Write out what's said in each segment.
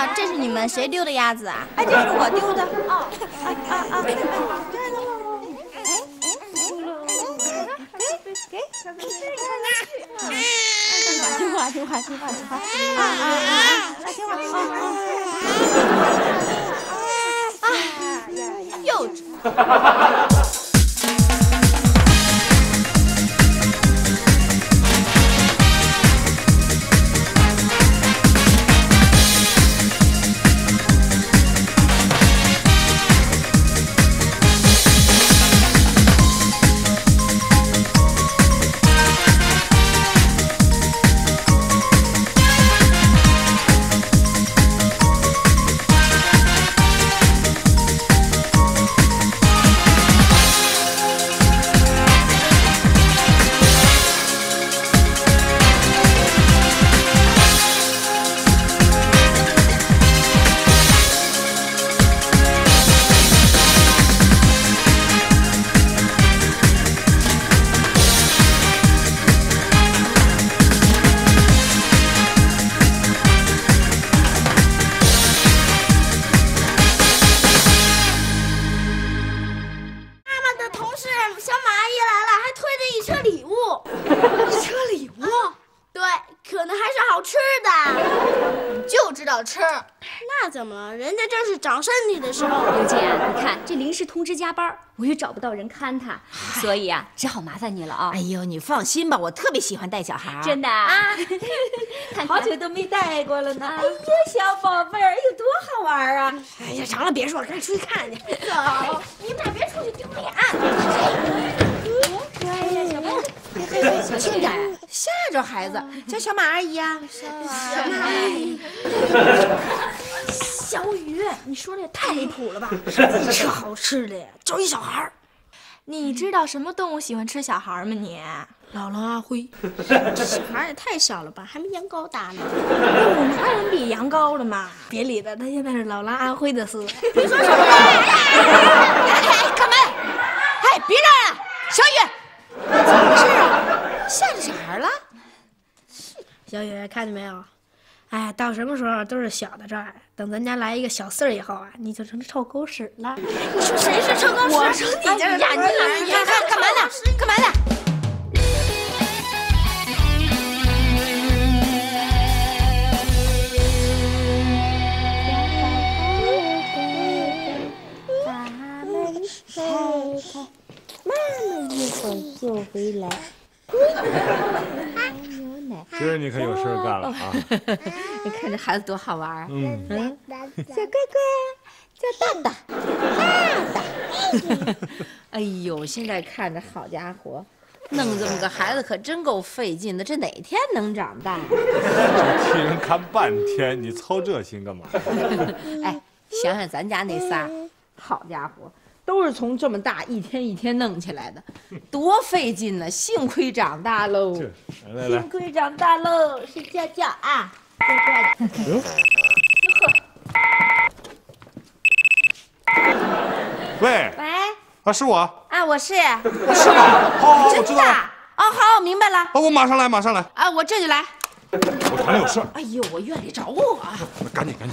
啊，这是你们谁丢的鸭子啊？ 哎，这是我丢的。哦，听话。来听话。 幼稚。吃，那怎么了？人家正是长身体的时候。 刘姐啊，你看这临时通知加班，我又找不到人看他，所以啊，只好麻烦你了啊。 哎呦，你放心吧，我特别喜欢带小孩。 真的啊， 好久都没带过了呢。哎呀，小宝贝儿，哎呦，多好玩啊！ 哎呀，成了，别说了，赶紧出去看去。走，你们俩别出去丢脸。 可爱呀，小宝。小心点，吓着孩子。叫小马阿姨呀，小马阿姨。 小雨，你说的也太离谱了吧！一吃好吃的，就一小孩。你知道什么动物喜欢吃小孩吗？你老狼阿辉。 这小孩也太小了吧，还没羊羔大呢。有哪人比羊羔的嘛？别理他，他现在是老狼阿辉的思维。你说什么？ 干嘛？哎，别嚷了，小雨。怎么回事啊？吓着小孩了？ 小雨，看见没有？哎，到什么时候都是小的债。等咱家来一个小四儿以后啊，你就成臭狗屎了。你说谁是臭狗屎？我说你家呀，你干嘛呢？干嘛呢？ 妈妈一会儿就回来。 今儿你可有事干了啊！ 你看这孩子多好玩啊！ 小乖乖，叫大大。 哎呦，现在看着好家伙，弄这么个孩子可真够费劲的，这哪天能长大？ 替人看半天，你操这心干嘛？ 哎，想想咱家那仨，好家伙！都是从这么大一天一天弄起来的，多费劲呢！幸亏长大喽， 来， 幸亏长大喽，睡觉觉啊，乖乖的。 喂，啊，是我啊，我是， 是吗？好，我知道了。 哦，好，我明白了。 哦，我马上来。 啊，我这就来。 我团里有事。 哎呦，我院里找我啊！ 赶紧。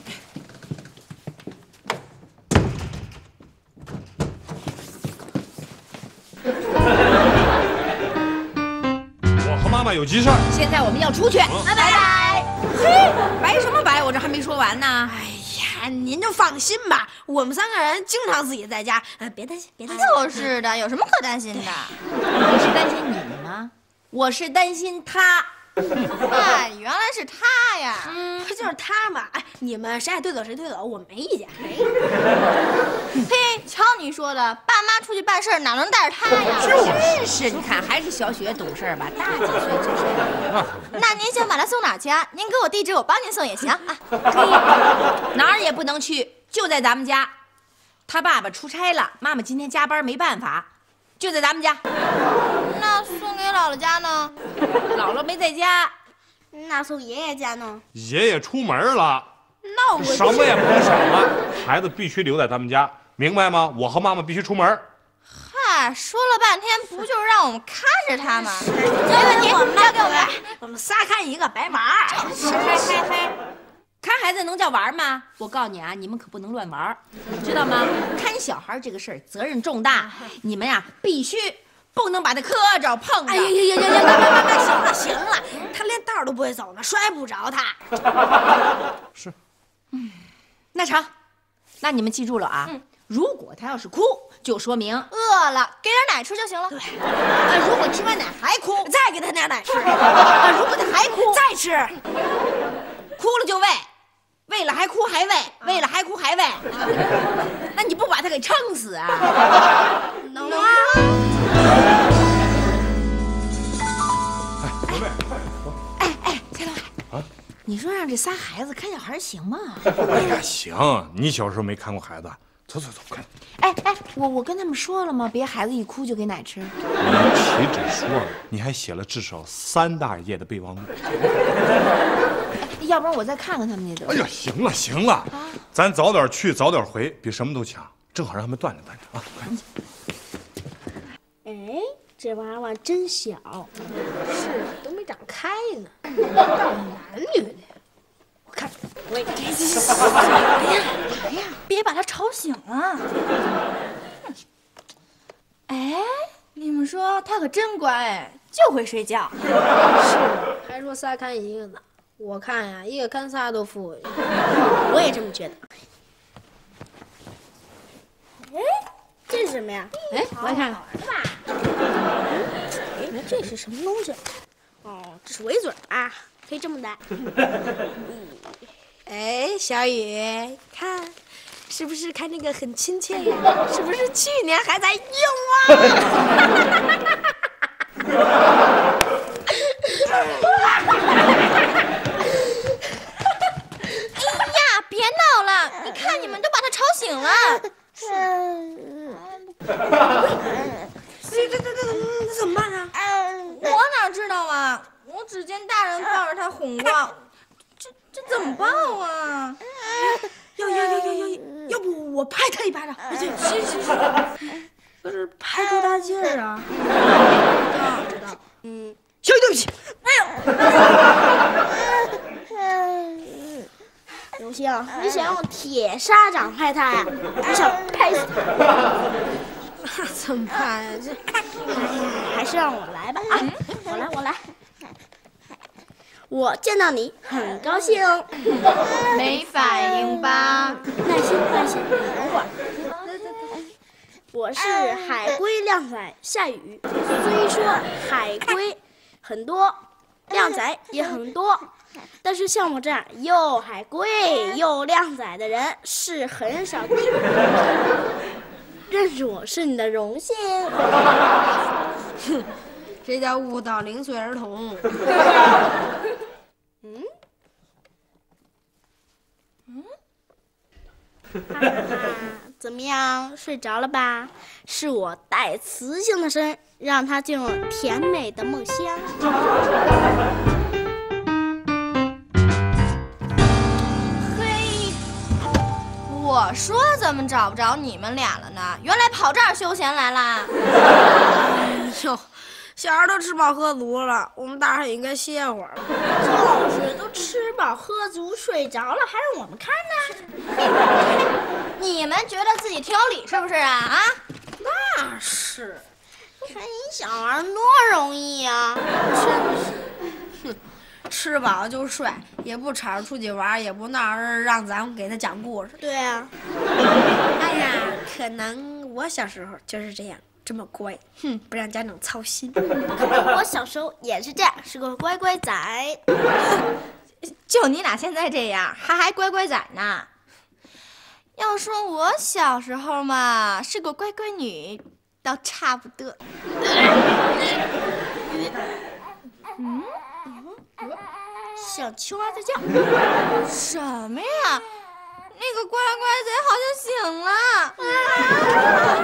我和妈妈有急事儿， 现在我们要出去，拜拜。嘿，拜什么拜？我这还没说完呢。 哎呀，您就放心吧，我们3个人经常自己在家，别担心。就是的，有什么可担心的？ 你是担心你吗？我是担心他。 哎，原来是他呀！不就是他嘛！哎，你们谁爱推走谁推走，我没意见。嘿，瞧你说的，爸妈出去办事哪能带着他呀？ 是，你看还是小雪懂事吧，大几岁这是。 那您想把他送哪去啊？您给我地址，我帮您送也行啊。 哪儿也不能去，就在咱们家。他爸爸出差了，妈妈今天加班没办法，就在咱们家。 那送给姥姥家呢？ 姥姥没在家。 那送爷爷家呢？ 爷爷出门了。 那我什么也不能想了，孩子必须留在咱们家，明白吗？我和妈妈必须出门。 嗨，说了半天，不就是让我们看着他吗？没问题，交给我们，我们仨看一个白马。 嘿。 看孩子能叫玩吗？我告诉你啊，你们可不能乱玩，知道吗？看小孩这个事儿责任重大，你们呀必须不能把他磕着碰着。 哎呀，行了，他连道都不会走呢，摔不着他。 是， 那成，那你们记住了啊。如果他要是哭，就说明饿了，给点奶吃就行了。对， 如果吃完奶还哭， 再给他点奶吃。 如果他还哭， 再吃。 哭了就喂，喂了还哭还喂，喂了还哭还喂。那你不把他给撑死啊？ 能啊。 小妹， 哎，蔡东海，你说让这仨孩子看小孩行吗？ 哎呀，行，你小时候没看过孩子，走，快。 哎，我跟他们说了吗？别孩子一哭就给奶吃。 你岂止说了，你还写了至少3大页的备忘录。 要不然我再看看他们那都。 哎呀，行了，咱早点去早点回，比什么都强，正好让他们锻炼啊！快。 哎，这娃娃真小， 是都没长开呢，男女的。我看，我也哎呀，别把他吵醒了。哎，你们说他可真乖，就会睡觉。 是，还说仨看一个呢。我看呀，一个看仨都富裕。我也这么觉得。哎，这是什么呀？哎，我看看。哎，这是什么东西？哦，这是围嘴啊，可以这么戴。哎，小雨，看，是不是看这个很亲切呀？是不是去年还在用啊？ 别闹了！你看，你们都把他吵醒了。 这怎么办啊？ 我哪知道啊？我只见大人抱着他哄过，这怎么抱啊？ 要不我拍他一巴掌？行，可是拍多大劲儿啊？知道。小雨，对不起。刘星，你想用铁砂掌拍他呀？你想拍死他？那怎么办呀？这，还是让我来吧啊！我来。我见到你很高兴。 没反应吧？ 耐心，等会儿。我是海龟靓仔夏雨。虽说海龟很多，靓仔也很多，但是像我这样又海龟又靓仔的人是很少的。认识我是你的荣幸。哼，这叫误导0岁儿童。怎么样，睡着了吧？是我带磁性的声，让他进入甜美的梦乡。 嘿，我说怎么找不着你们俩了呢？原来跑这儿休闲来啦！ 哎呦，小孩都吃饱喝足了，我们大人也应该歇会儿了。就是都吃饱喝足睡着了，还让我们看呢？ 你们觉得自己挺有理是不是啊？ 那是，看你小孩多容易啊！真是，哼，吃饱就睡，也不吵着出去玩，也不闹着让咱们给他讲故事。对啊。哎呀，可能我小时候就是这样。这么乖，哼，不让家长操心。我小时候也是这样，是个乖乖仔。 就你俩现在这样，还乖乖仔呢。要说我小时候嘛，是个乖乖女，倒差不多。 像青蛙在叫。 什么呀？那个乖乖贼好像醒了。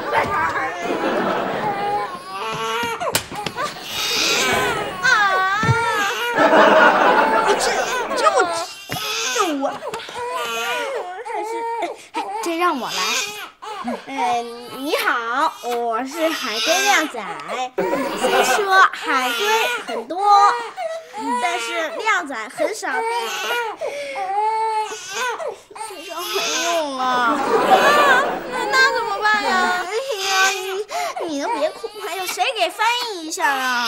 这让我来。你好，我是海龟靓仔。虽说海龟很多，但是靓仔很少。 用啊！ 那怎么办呀？ 哎呀，你都别哭，还有谁给翻译一下啊？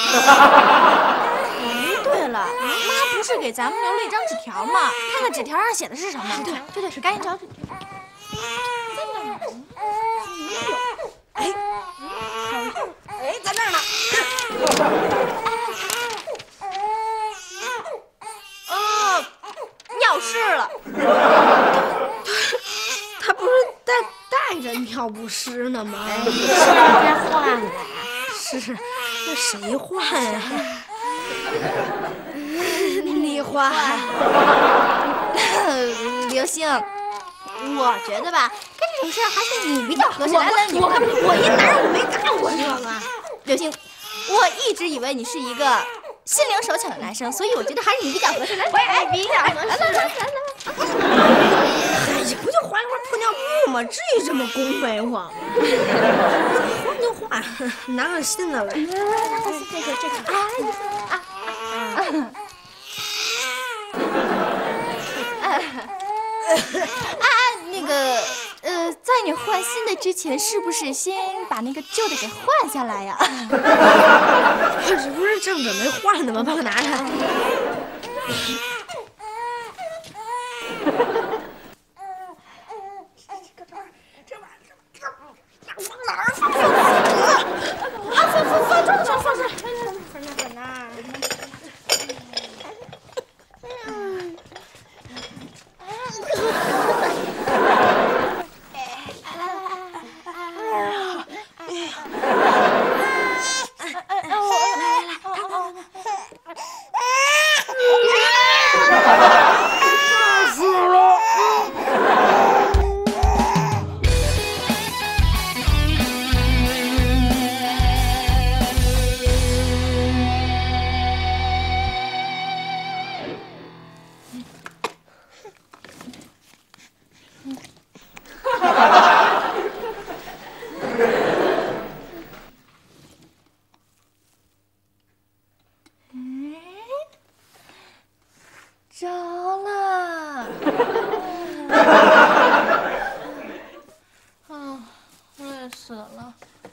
对了，妈不是给咱们留了一张纸条吗？看看纸条上写的是什么？对，赶紧找。 哎，在那儿呢。 哦，尿湿了。 他不是带着尿不湿呢吗？ 是该换了。 是，那谁换呀？你换。 刘星，我觉得吧，干这种事还是你比较合适。来，我一男人我没干过这个。刘星，我一直以为你是一个心灵手巧的男生，所以我觉得还是你比较合适。来，比较合适。来。 哎呀，不就换一块破尿布吗？至于这么恭维我吗？换就换，拿个新的来。这个。 那个，在你换新的之前，是不是先把那个旧的给换下来呀？ 我这不是正准备换的吗？帮我拿开。放哪儿？放那儿。 着了。累死了。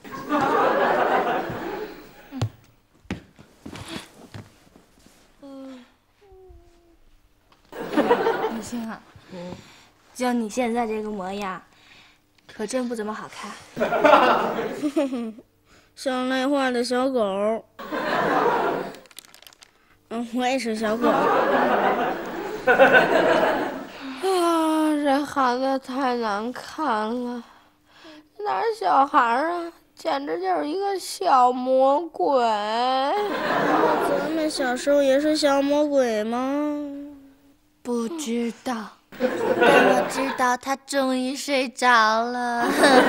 刘星啊， 就你现在这个模样，可真不怎么好看。像那画的小狗。我也是小狗。这孩子太难看了，哪是小孩啊，简直就是一个小魔鬼。咱们小时候也是小魔鬼吗？ 不知道，但我知道他终于睡着了。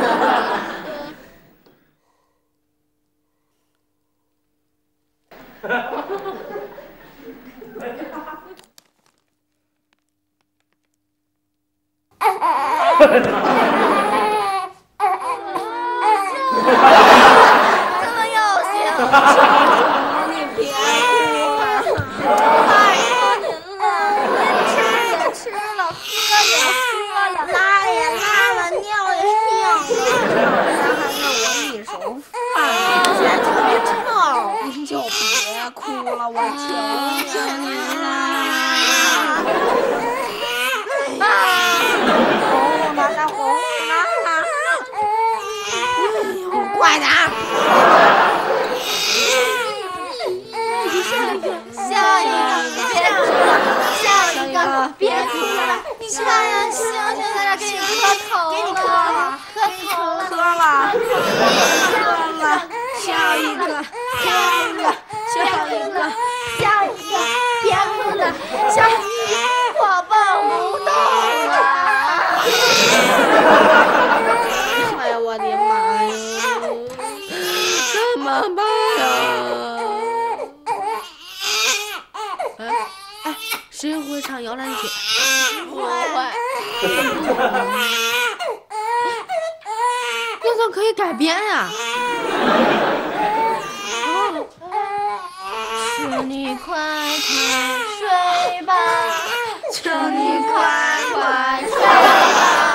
怎么又醒了？ 你别哭了， 拜托您了，您吃也吃了，喝也喝了， 拉也拉了，尿也尿了，咱还弄我一手饭，现在特别臭，您就别哭了，我求求您了。红了，快点！ 笑一个，别哭了，笑一个，别哭了，你看呀，星星在这给你磕头了，给你磕了，磕头了， 磕了，笑一个，笑一个，笑一个， 笑一个，别哭了，笑一个，我抱不动了。 哎呀，我的妈呀！怎么办呀？谁会唱摇篮曲？ 不会。 那咱可以改编呀。 求你快快睡吧，求你快快睡吧。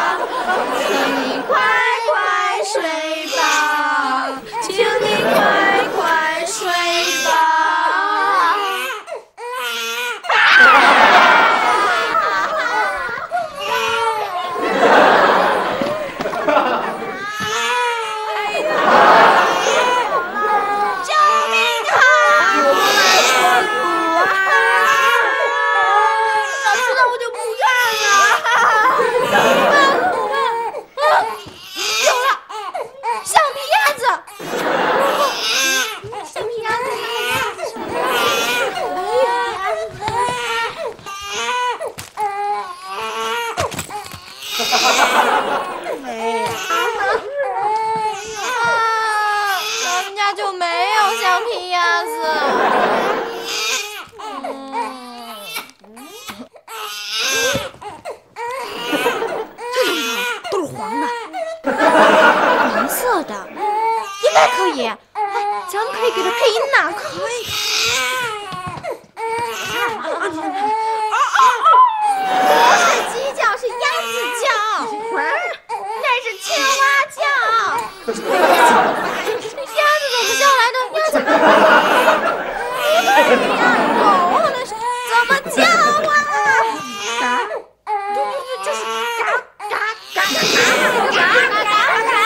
没有。 咱们家就没有橡皮鸭子。 都是黄的， 蓝色的，应该可以。哎，咱们可以给它配音呐，可以。不是鸡叫，是鸭子叫，那是青蛙叫。鸭子怎么叫来的？鸭子，狗那是怎么叫啊？就是嘎嘎嘎嘎嘎。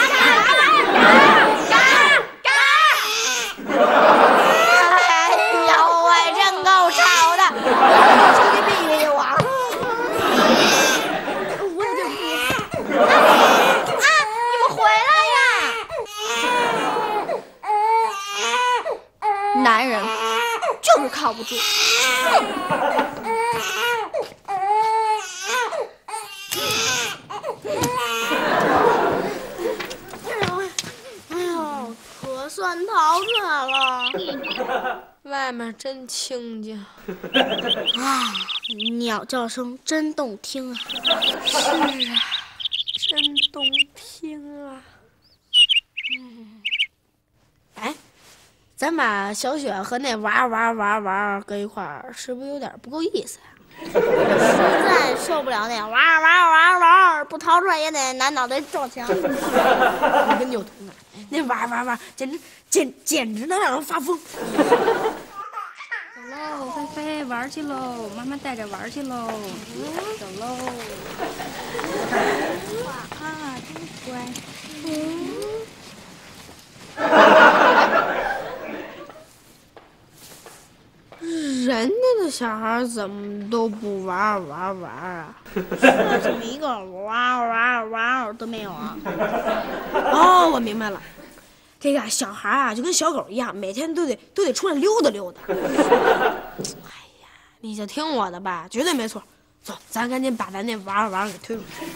男人就是靠不住。 哎呦，可算逃出来了。外面真清静啊，鸟叫声真动听啊。是啊，真动听啊。哎。咱把小雪和那玩搁一块儿，是不是有点不够意思呀？实在受不了那玩，不逃出来也得拿脑袋撞墙。你跟牛头呢？那玩，简直能让人发疯。 走喽，菲菲，玩去喽！妈妈带着玩去喽。走喽。啊，真乖。 人家的小孩怎么都不玩啊？这么一个玩都没有啊！哦，我明白了，这个小孩啊就跟小狗一样，每天都得出来溜达溜达。哎呀，你就听我的吧，绝对没错。走，咱赶紧把咱那玩给推出去。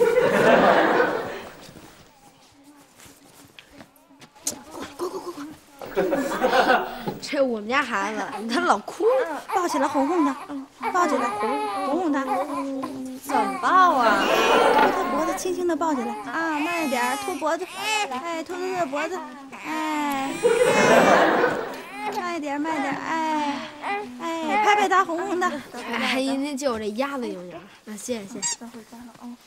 这我们家孩子，他老哭，抱起来哄哄他，抱起来哄哄他。 怎么抱啊？ 托他脖子，轻轻地抱起来啊，慢一点，托脖子，哎，托脖子，哎，慢一点，哎，拍拍他，哄哄他。 哎，那就我这鸭子有点，啊，谢谢。 待会儿干了啊。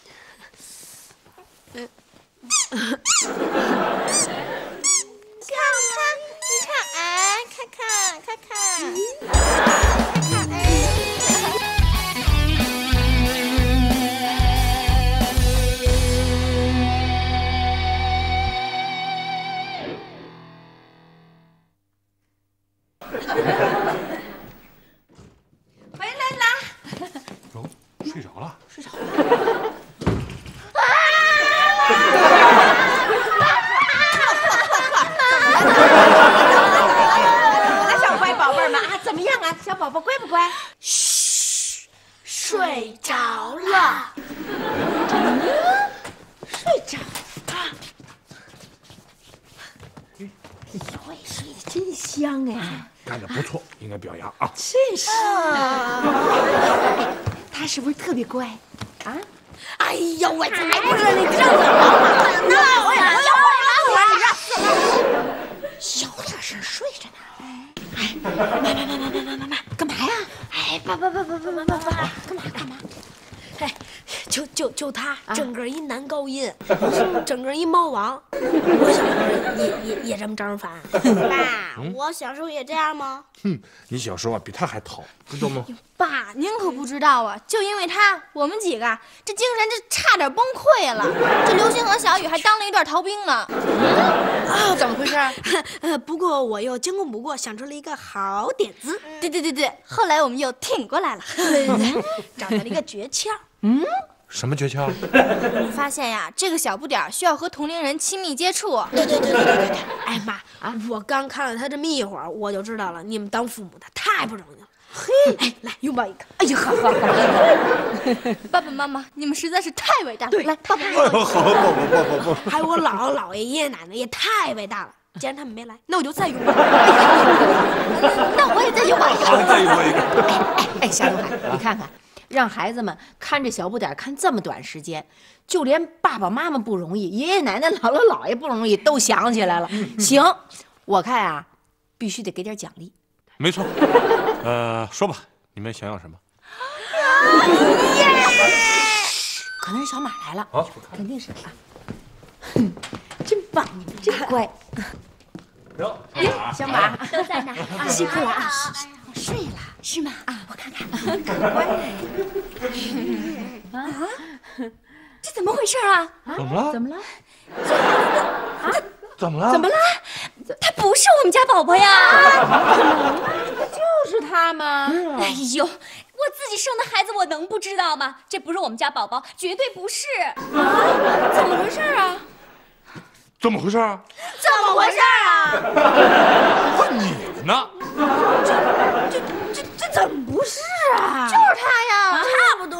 回来啦！ 哟，睡着了。 小乖宝贝儿们啊，怎么样啊？小宝宝乖不乖？ 嘘，睡着了。 睡着了。哎呦喂，睡得真香哎！ 干得不错，应该表扬啊。 真是。他是不是特别乖啊？ 哎呦，我才不知道你这么小点声，睡着呢。哎，妈，干嘛呀？哎，爸，干嘛？ 哎，就他，整个一男高音，整个一猫王。我小时候也这么招人烦。爸，我小时候也这样吗？ 你小时候啊比他还淘，知道吗？ 爸，您可不知道啊，就因为他，我们几个这精神这差点崩溃了。这刘星和小雨还当了一段逃兵呢。 啊，怎么回事？ 不过我又经过不过，想出了一个好点子。 对，后来我们又挺过来了， 找到了一个诀窍。 什么诀窍？ 我发现呀，这个小不点儿需要和同龄人亲密接触。 对。哎妈啊！我刚看了他这么一会儿，我就知道了，你们当父母的太不容易了。 嘿，来拥抱一个。 哎呀，好。 爸爸妈妈，你们实在是太伟大了。来，爸爸。 好，不。 还有我姥姥、姥爷、爷爷奶奶也太伟大了。既然他们没来，那我就再拥抱。 那我也再拥抱一个。 再拥抱一个。 哎，夏东海，你看看，让孩子们看这小不点看这么短时间，就连爸爸妈妈不容易，爷爷奶奶、姥姥姥爷不容易，都想起来了。行，我看啊，必须得给点奖励。 没错。说吧，你们想要什么？ 可能是小马来了啊，肯定是啊。真棒，你们真乖。小马都在呢， 辛苦了啊！ 睡了是吗？啊，我看看， 乖。 这怎么回事啊？ 怎么了？ 怎么了？ 怎么了？ 怎么了？他不是我们家宝宝呀！ 就是他吗？ 哎呦，我自己生的孩子，我能不知道吗？这不是我们家宝宝，绝对不是。 怎么回事啊？ 怎么回事啊？ 怎么回事啊？ 问你呢？ 这怎么不是啊？ 就是他呀， 差不多。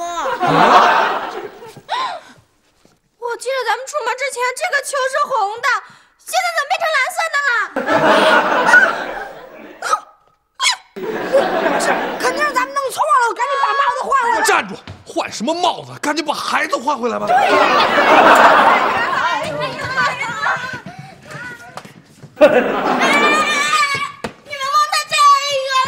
我记得咱们出门之前，这个球是红的，现在怎么变成蓝色的了？ 肯定是咱们弄错了，我赶紧把帽子换回来。 站住！换什么帽子？赶紧把孩子换回来吧。 你们忘带这个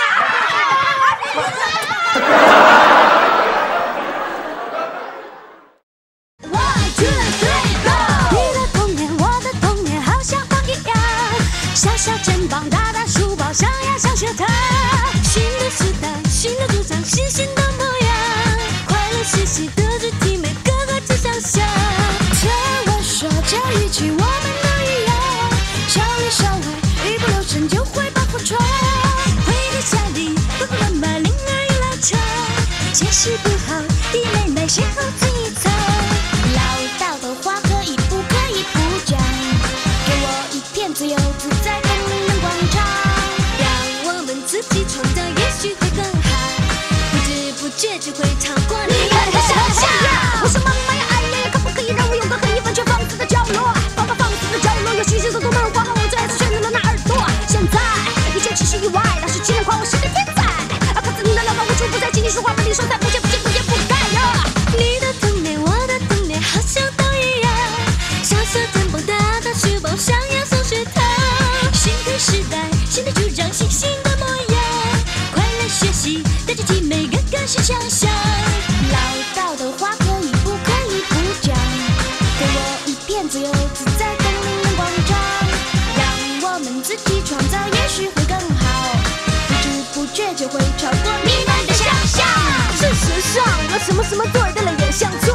你的童年，我的童年，好像风一样，小小肩膀，大大书包，上呀上学堂。新的时代，新的主张，新新的模样，快乐学习德智体美，个个志向想。听我说，这一切我们都一样。小里小外，一不留神就会把火闯。回到家里，爸爸妈妈铃儿一拉长，解释不好，弟妹妹谁后自己藏。唠叨的话可以不可以不讲？给我一片自由自在的人广场，让我们自己创造，也许会更好。不知不觉就会超过你们的想象。我说妈妈呀，哎呀，可不可以让我有个可以完全放肆的角落？放放放肆的角落，有星星的动漫画，我最爱选择了那耳朵。现在一切只是意外，老师竟然夸我是个天才。可自你的老板无处不在，请你说话把你说在不见不见不见不该呀。你的童年，我的童年，好像都一样。小小肩膀，大大书包，上呀上学堂。新的时代，新的主张，新新的模样，快乐学习，带着体美，个个是想象。唠叨的话可以不可以不讲？给我一片自由自在的人广场，让我们自己创造，也许会更好。不知不觉就会超过你们的想象。事实上，我什么对的了也像错。